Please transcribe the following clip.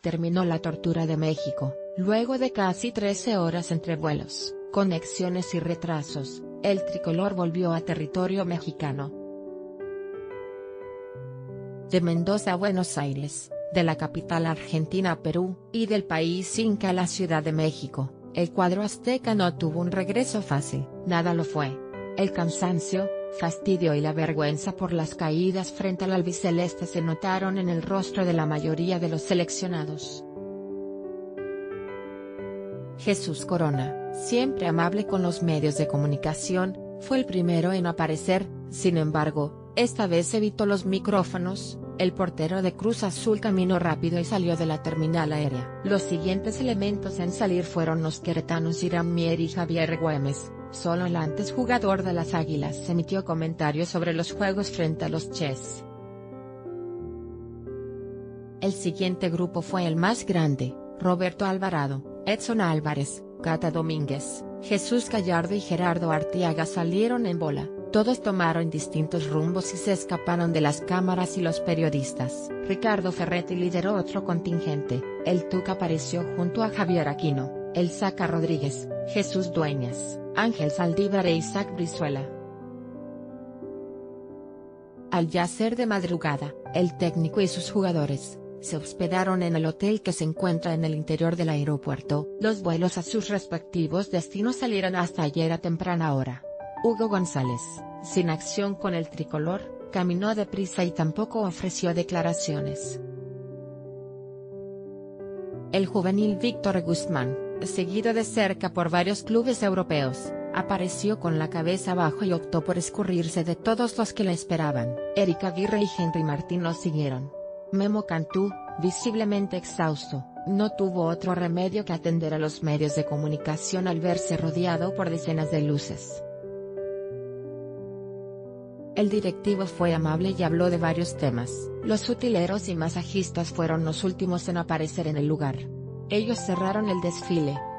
terminó la tortura de México. Luego de casi 13 horas entre vuelos, conexiones y retrasos, el tricolor volvió a territorio mexicano. De Mendoza a Buenos Aires, de la capital argentina a Perú, y del país inca a la Ciudad de México, el cuadro azteca no tuvo un regreso fácil, nada lo fue. El cansancio, fastidio y la vergüenza por las caídas frente al albiceleste se notaron en el rostro de la mayoría de los seleccionados. Jesús Corona, siempre amable con los medios de comunicación, fue el primero en aparecer. Sin embargo, esta vez evitó los micrófonos. El portero de Cruz Azul caminó rápido y salió de la terminal aérea. Los siguientes elementos en salir fueron los queretanos Irán Mier y Javier Güemes. Solo el antes jugador de las Águilas emitió comentarios sobre los juegos frente a los Ches. El siguiente grupo fue el más grande: Roberto Alvarado, Edson Álvarez, Cata Domínguez, Jesús Gallardo y Gerardo Arteaga salieron en bola. Todos tomaron distintos rumbos y se escaparon de las cámaras y los periodistas. Ricardo Ferretti lideró otro contingente. El Tuca apareció junto a Javier Aquino, El Zaca Rodríguez, Jesús Dueñas, Ángel Saldívar e Isaac Brizuela. Al ya ser de madrugada, el técnico y sus jugadores se hospedaron en el hotel que se encuentra en el interior del aeropuerto. Los vuelos a sus respectivos destinos salieron hasta ayer a temprana hora. Hugo González, sin acción con el tricolor, caminó deprisa y tampoco ofreció declaraciones. El juvenil Víctor Guzmán, seguido de cerca por varios clubes europeos, apareció con la cabeza abajo y optó por escurrirse de todos los que le esperaban. Eric Aguirre y Henry Martín lo siguieron. Memo Cantú, visiblemente exhausto, no tuvo otro remedio que atender a los medios de comunicación al verse rodeado por decenas de luces. El directivo fue amable y habló de varios temas. Los utileros y masajistas fueron los últimos en aparecer en el lugar. Ellos cerraron el desfile,